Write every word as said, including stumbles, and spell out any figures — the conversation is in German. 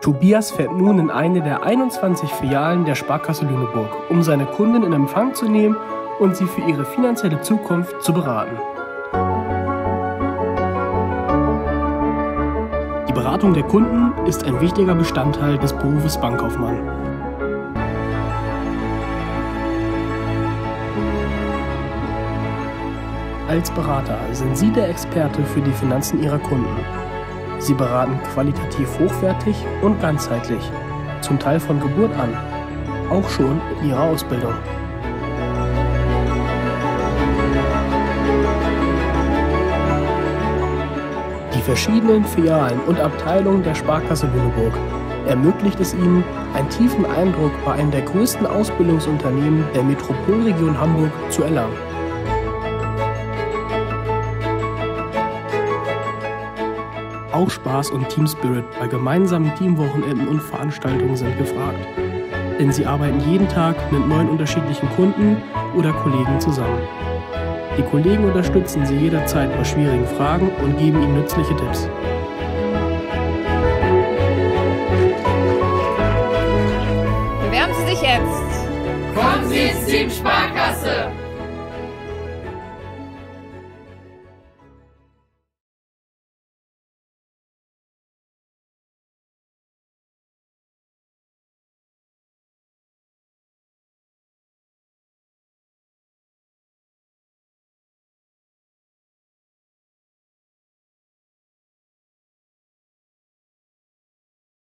Tobias fährt nun in eine der einundzwanzig Filialen der Sparkasse Lüneburg, um seine Kunden in Empfang zu nehmen und sie für ihre finanzielle Zukunft zu beraten. Die Beratung der Kunden ist ein wichtiger Bestandteil des Berufes Bankkaufmann. Als Berater sind Sie der Experte für die Finanzen Ihrer Kunden. Sie beraten qualitativ hochwertig und ganzheitlich, zum Teil von Geburt an, auch schon in Ihrer Ausbildung. Die verschiedenen Filialen und Abteilungen der Sparkasse Lüneburg ermöglicht es Ihnen, einen tiefen Eindruck bei einem der größten Ausbildungsunternehmen der Metropolregion Hamburg zu erlangen. Auch Spaß und Teamspirit bei gemeinsamen Teamwochenenden und Veranstaltungen sind gefragt. Denn Sie arbeiten jeden Tag mit neun unterschiedlichen Kunden oder Kollegen zusammen. Die Kollegen unterstützen Sie jederzeit bei schwierigen Fragen und geben Ihnen nützliche Tipps. Bewerben Sie sich jetzt! Kommen Sie ins Team Sparkasse!